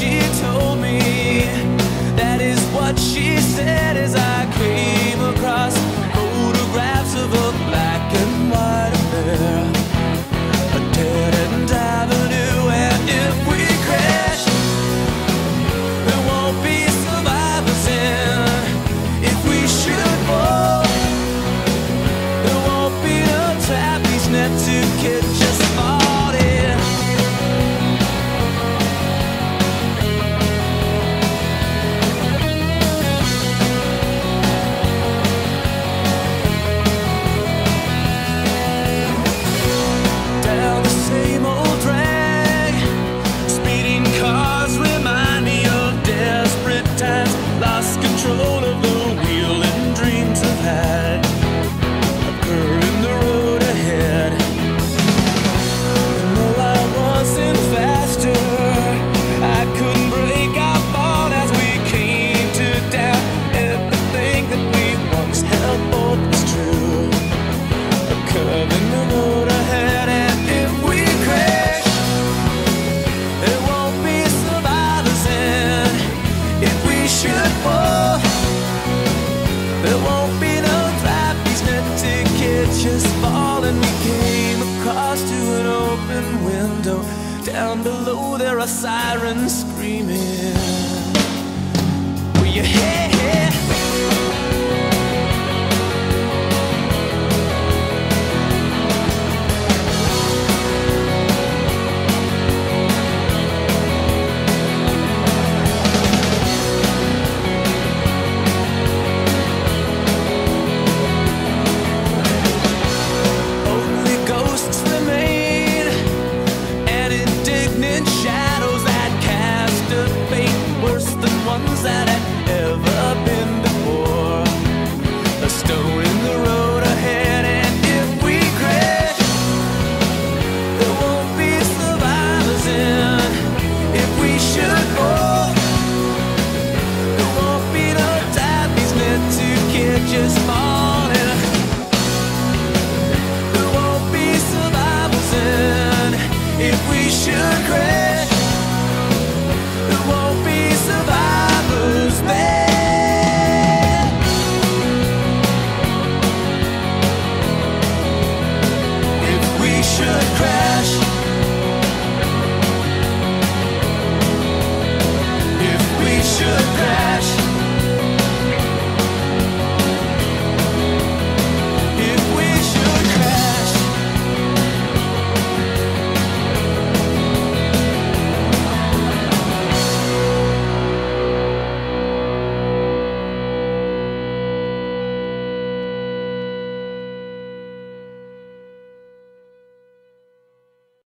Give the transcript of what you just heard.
she told me. That is what she said as I came across photographs of a black and white affair, a dead-end avenue. And if we crash, there won't be survivors in. If we should fall, there won't be no trapeze net to catch us falling. Down the same old drag, speeding cars remind me of desperate times, lost control of the wheel and dreams I've had occur in the road ahead. And though I wasn't faster, I couldn't break our fall as we came to doubt everything that we once held both was true. A curve in the road ahead, and if we crash, there won't be survivors in. If we should fall, there won't be no trapeze net to catch us falling. We came across to an open window. Down below there are sirens screaming. Will you hear?